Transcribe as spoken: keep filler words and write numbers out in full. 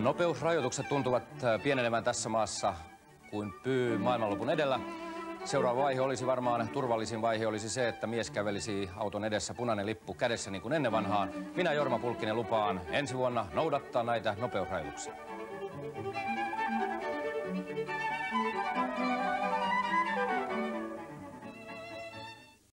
Nopeusrajoitukset tuntuvat pienenevän tässä maassa kuin pyy maailmanlopun edellä. Seuraava vaihe olisi varmaan, turvallisin vaihe olisi se, että mies kävelisi auton edessä punainen lippu kädessä niin kuin ennen vanhaan. Minä, Jorma Pulkkinen, lupaan ensi vuonna noudattaa näitä nopeusrajoituksia.